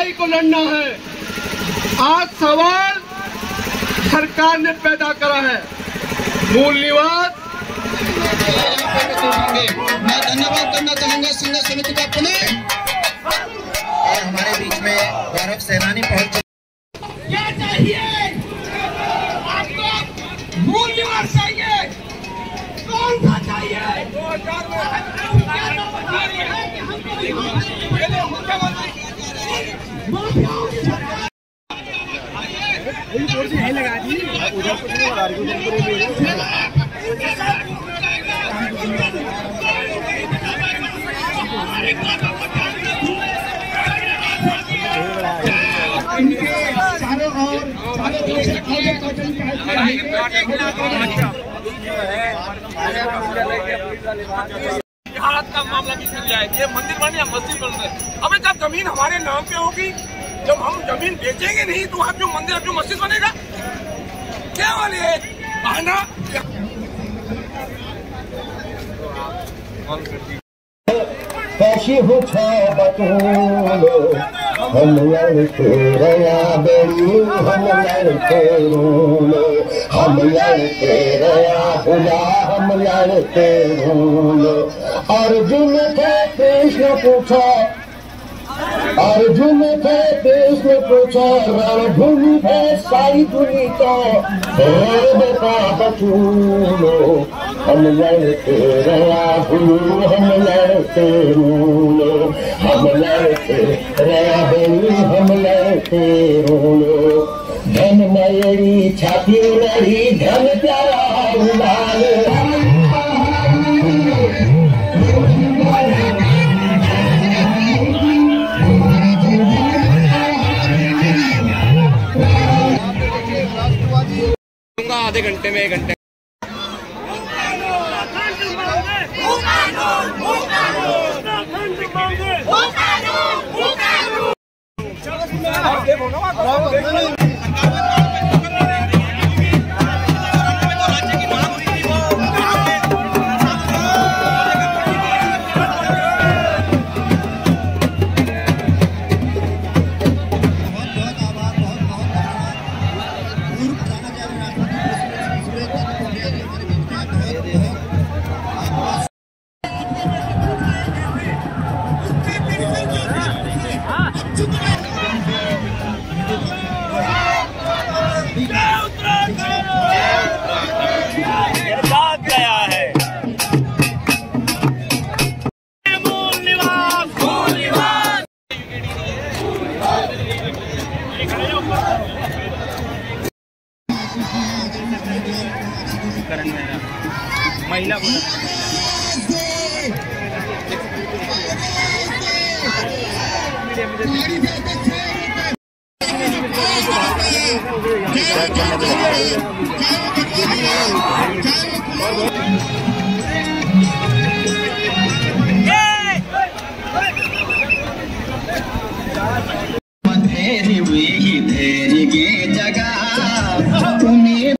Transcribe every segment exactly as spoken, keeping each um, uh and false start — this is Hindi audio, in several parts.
लड़ाई को लड़ना है। आज सवाल सरकार ने पैदा करा है, मूल निवास। मैं धन्यवाद करना चाहूंगा संघर्ष समिति का पुनः, और हमारे बीच में गौरव सेनानी पहुंचे। क्या चाहिए आपको? मूल निवास चाहिए। कौन सा चाहिए? लगा दी चारों ओर चारों तरफ से हालत का मामला भी मिल जाए। ये मंदिर बने या मस्जिद बन रहे, अबे जब जमीन हमारे नाम पे होगी, जब हम जमीन बेचेंगे नहीं तो अब जो मंदिर अब जो मस्जिद बनेगा क्या वाले बहाना। कैसी हो बतूलो हम लड़के रया बेड़ी, हम लड़के रोलो हम लड़के रया भुला, हम लड़के रोलो। अर्जुन के कृष्ण पूछा, अर्जुन के कृष्ण पूछा, रणभूमि है सारी दुनिया तो रण का बचूलो। हम लड़के रया भूलो, हम लड़के रोलो, हम लड़के रया बेड़ी, हम लड़के रोलो। धन मयरी छाती लड़ी, धन प्यारा उलाल, आधे घंटे में एक घंटे महिला धैर्य वही धैर्य की जगह उन्हें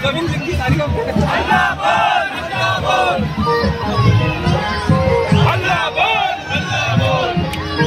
नवीन सिंह की सारी अल्लाह बोल अल्लाह बोल अल्लाह बोल अल्लाह बोल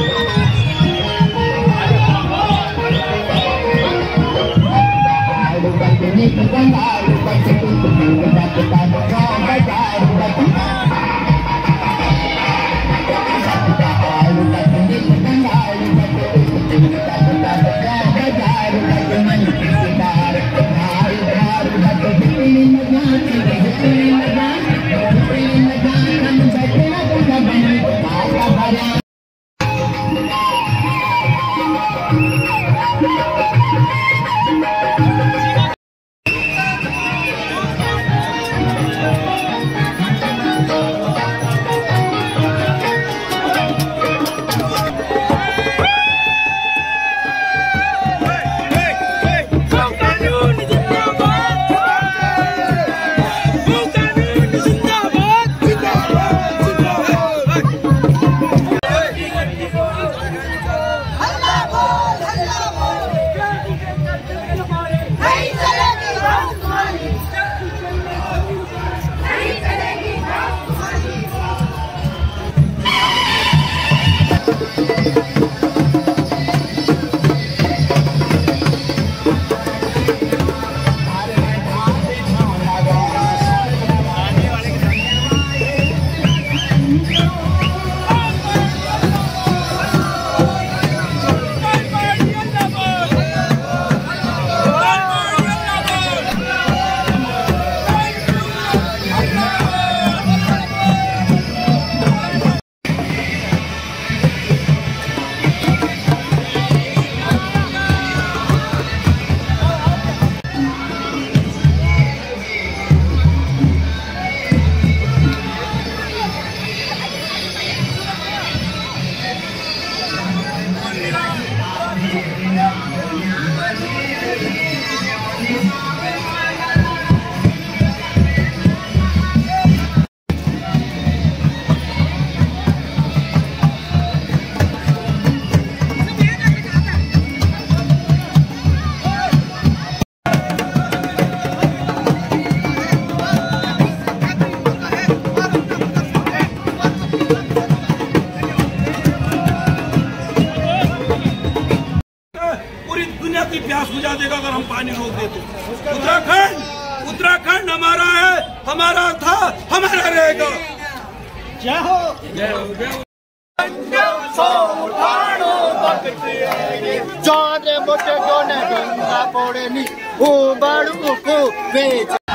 प्यास बुझा देगा अगर हम पानी रोक देते। उत्तराखंड उत्तराखंड हमारा है, हमारा था, हमारा रहेगा। जय हो जय हो जय हो। जाने मोटे जोने गंगा पड़े नी ओ बाड़ू को बेच